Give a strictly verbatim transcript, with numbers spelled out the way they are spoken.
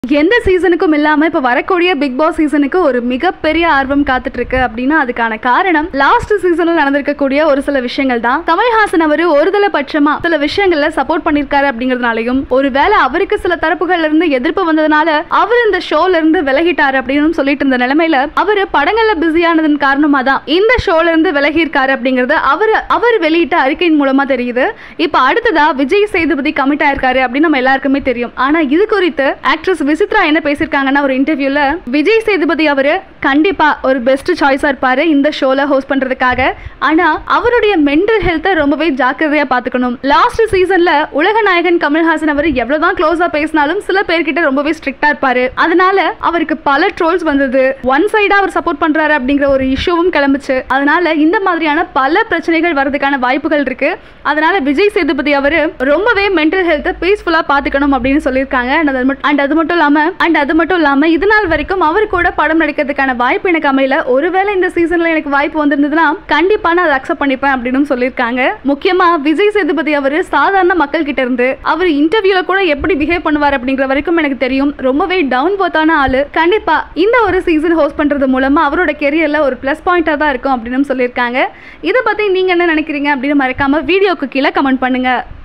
எந்த சீசனுக்கும் இல்லாம இப்ப வரக்கூடிய பிக் பாஸ் சீசனுக்கு ஒரு மிகப்பெரிய ஆர்வம் காத்துட்டு இருக்கு அப்படின்னா அதுக்கான காரணம் லாஸ்ட் சீசன்ல நடந்திருக்கக்கூடிய ஒரு சில விஷயங்கள் தான். கமல்ஹாசன் அவரு ஒருதலை பட்சமா சில விஷயங்கள்ல சப்போர்ட் பண்ணிருக்காரு அப்படிங்கறதுனாலையும், ஒருவேளை அவருக்கு சில தரப்புகள்ல இருந்து எதிர்ப்பு வந்ததுனால அவர் இந்த ஷோல இருந்து விலகிட்டாரு அப்படின்னு சொல்லிட்டு இருந்த நிலைமையில அவரு படங்கள்ல பிஸியானதன் காரணமா தான் இந்த ஷோல இருந்து விலகி இருக்காரு அப்படிங்கறது அவர் அவர் வெளியிட்ட அறிக்கையின் மூலமா தெரியுது. இப்ப அடுத்ததா விஜய் சேதுபதி கமிட் ஆயிருக்காரு அப்படின்னு நம்ம எல்லாருக்குமே தெரியும். ஆனா இது குறித்து ஆக்ட்ரஸ் விசித்ரா என்ன பேசிருக்காங்கன்னா ஒரு இன்டர்வியூல, விஜய் சேதுபதி அவரு கண்டிப்பா ஒரு பெஸ்ட் சாய்ஸா இருப்பாரு இந்த ஷோல ஹோஸ்ட் பண்றதுக்காக. ஆனா அவருடைய மென்டல் ஹெல்த்தை ரொம்பவே ஜாக்கிரதையா பாத்துக்கணும். லாஸ்ட் சீசன்ல உலக நாயகன் கமல்ஹாசன் அவர் எவ்வளவுதான் க்ளோஸா பேசினாலும் சில பேர்கிட்ட ரொம்பவே ஸ்ட்ரிக்டா இருப்பாரு. அதனால அவருக்கு பல ட்ரோல்ஸ் வந்தது. ஒன் சைடா அவர் சப்போர்ட் பண்றாரு அப்படிங்கிற ஒரு இஷ்யூவும் கிளம்பிச்சு. அதனால இந்த மாதிரியான பல பிரச்சனைகள் வரதுக்கான வாய்ப்புகள் இருக்கு. அதனால விஜய் சேதுபதி அவரு ரொம்பவே மென்டல் ஹெல்த்தை பீஸ்ஃபுல்லா பாத்துக்கணும் அப்படின்னு சொல்லியிருக்காங்க. அண்ட் அது மட்டும் இல்லாம அண்ட் அது மட்டும் இல்லாம இது நாள் வரைக்கும் அவர் கூட படம் நடிக்கிறதுக்கான வாய்ப்பு எனக்கு அமையல. ஒருவேளை இந்த சீசன்ல எனக்கு வாய்ப்பு வந்திருந்ததுன்னா கண்டிப்பா நான் அதை அக்செப்ட் பண்ணிப்பேன் அப்படின்னு சொல்லியிருக்காங்க. முக்கியமா விஜய் சேதுபதி அவரு சாதாரண மக்கள் கிட்ட இருந்து அவர் இன்டர்வியூல கூட எப்படி பிஹேவ் பண்ணுவார் அப்படிங்கிற வரைக்கும் எனக்கு தெரியும். ரொம்பவே டவுன் போத்தான ஆளு. கண்டிப்பா இந்த ஒரு சீசன் ஹோஸ்ட் பண்றது மூலமா அவரோட கெரியர்ல ஒரு பிளஸ் பாயிண்டா தான் இருக்கும் அப்படின்னு சொல்லியிருக்காங்க. இதை பத்தி நீங்க என்ன நினைக்கிறீங்க அப்படின்னு மறக்காம வீடியோக்கு கீழே கமெண்ட் பண்ணுங்க.